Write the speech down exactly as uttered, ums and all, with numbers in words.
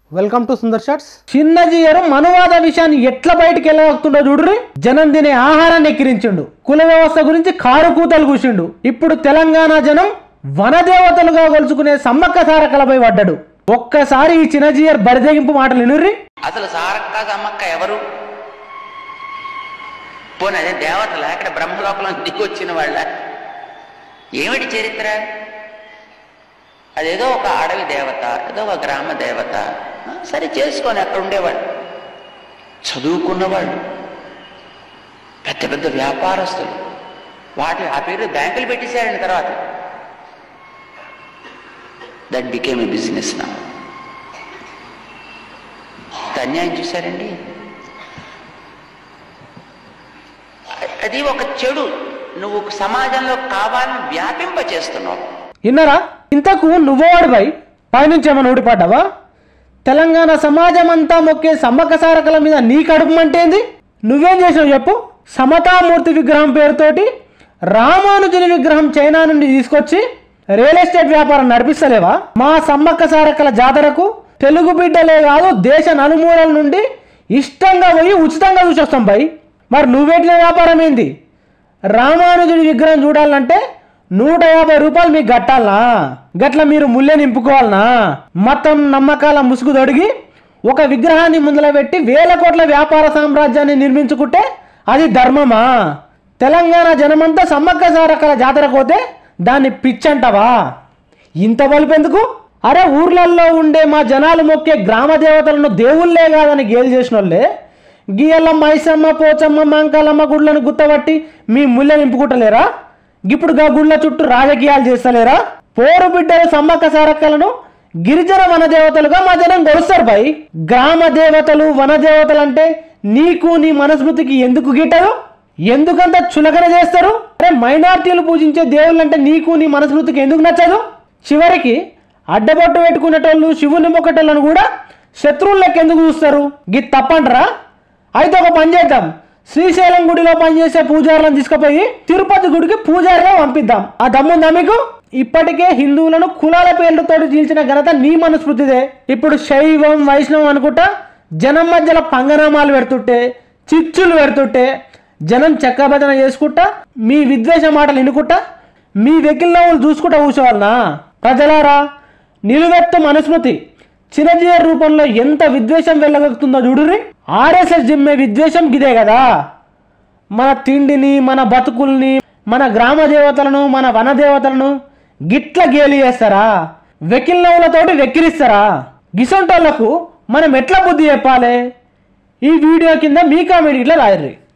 Welcome to Sundar shots. చిన్నజీయరు మనువాద విషయాన్ని ఎట్లా బయటికి వెళ్ళగలుగుతుండో చూడ్రి. జనం తినే ఆహారాన్ని ఎక్కిరించిండు, కుల వ్యవస్థ గురించి కారు కూతలు కూసిండు. ఇప్పుడు తెలంగాణ జనం వనదేవతలుగా కొలుచుకునే సమ్మక్క సారక్కలపై పడ్డాడు. ఒక్కసారి ఈ చిన్నజీయర్ బరిదెగింపు మాటలు వినుర్రి. అసలు సారక్క సమ్మక్క ఎవరు? పోనీ అదే దేవతల అక్కడ బ్రహ్మలోకంలో దిగి వచ్చిన వాళ్ళ? ఏమిటి చరిత్ర? అదేదో ఒక అడవి దేవత, ఏదో ఒక గ్రామ దేవత. సరే చేసుకొని అక్కడ ఉండేవాళ్ళు, చదువుకున్నవాళ్ళు, పెద్ద పెద్ద వ్యాపారస్తులు. వాటి ఆ పేరు బ్యాంకులు పెట్టేశారండి. తర్వాత దట్ బికేమ్ ఏ బిజినెస్ నా. అన్యాయం చూశారండి. అది ఒక చెడు నువ్వు సమాజంలో కావాలని వ్యాపింప చేస్తున్నావు. విన్నారా? ఇంతకు నువ్వోడిపై పైనుంచి ఏమైనా ఊడిపడ్డావా? తెలంగాణ సమాజం అంతా మొక్కే సమ్మక్క సారక్కల మీద నీ కడుపు మంటేంది? నువ్వేం చేసావు చెప్పు? సమతామూర్తి విగ్రహం పేరుతోటి రామానుజుని విగ్రహం చైనా నుండి తీసుకొచ్చి రియల్ ఎస్టేట్ వ్యాపారం నడిపిస్తలేవా? మా సమ్మక్క సారక్కల జాతరకు తెలుగు బిడ్డలే కాదు దేశ నలుమూలల నుండి ఇష్టంగా పోయి ఉచితంగా చూసొస్తాం బై. మరి నువ్వెట్ల వ్యాపారం ఏంది? రామానుజుడి విగ్రహం చూడాలంటే నూట యాభై రూపాయలు మీకు కట్టాలనా? గట్ల మీరు ముల్లె నింపుకోవాలనా? మతం నమ్మకాల ముసుగు తొడిగి ఒక విగ్రహాన్ని ముందల పెట్టి వేల కోట్ల వ్యాపార సామ్రాజ్యాన్ని నిర్మించుకుంటే అది ధర్మమా? తెలంగాణ జనమంతా సమ్మక్క సారక్కల జాతరకు పోతే దాన్ని పిచ్చంటవా? ఇంత బలుపెందుకు? అరే ఊర్లల్లో ఉండే మా జనాలు మొక్కే గ్రామ దేవతలను దేవుళ్ళే కాదని గేలు చేసిన వాళ్ళే గీయల్ల మైసమ్మ పోచమ్మ మంకాలమ్మ గుడ్లను గుత్తబట్టి మీ ముల్లె నింపుకుంటలేరా? ఇప్పుడు గా గుళ్ళ చుట్టూ రాజకీయాలు చేస్తలేరా? పోరు బిడ్డలు సమ్మక్క సారక్కలను గిరిజన వనదేవతలుగా మా జనం కొలుస్తారు బై. గ్రామ దేవతలు వనదేవతలు అంటే నీకు నీ మనస్మృతికి ఎందుకు గిట్టరు? ఎందుకంత చులకన చేస్తారు? అరే మైనార్టీలు పూజించే దేవుళ్ళు అంటే నీకు నీ మనస్మృతికి ఎందుకు నచ్చదు? చివరికి అడ్డబొట్టు పెట్టుకునేటోళ్ళు శివుని మొక్కటోళ్ళను కూడా శత్రువులు లెక్క ఎందుకు చూస్తారు? గి తప్పంటారా? అయితే ఒక పని చేద్దాం, శ్రీశైలం గుడిలో పనిచేసే పూజారులను తీసుకుపోయి తిరుపతి గుడికి పూజారిగా పంపిద్దాం. ఆ దమ్ముందా మీకు? ఇప్పటికే హిందువులను కులాల పేర్లతో చీల్చిన ఘనత నీ మనస్మృతిదే. ఇప్పుడు శైవం వైష్ణవం అనుకుంటా జనం మధ్యలో పంగనామాలు పెడుతుంటే చిచ్చులు పెడుతుంటే జనం చక్కభజన చేసుకుంటా మీ విద్వేష మాటలు వినుకుంటా మీ వెకిల్నవ్వులు చూసుకుంటా కూర్చోవాలనా? ప్రజలారా, నిలువెత్తు మనస్మృతి చిరంజీవి రూపంలో ఎంత విద్వేషం వెళ్ళగలుగుతుందో చూడుర్రి. ఆర్ఎస్ఎస్ జిమ్మే విద్వేషం గిదే కదా. మన తిండిని, మన బతుకుల్ని, మన గ్రామ దేవతలను, మన వన దేవతలను గిట్ల గేలి చేస్తారా? వెకిల్నవ్వులతోటి వెక్కిరిస్తారా? గిసొంటోళ్లకు మనం ఎట్లా బుద్ధి చెప్పాలి? ఈ వీడియో కింద మీ కామెంట్ ఇట్లా రాయర్రి.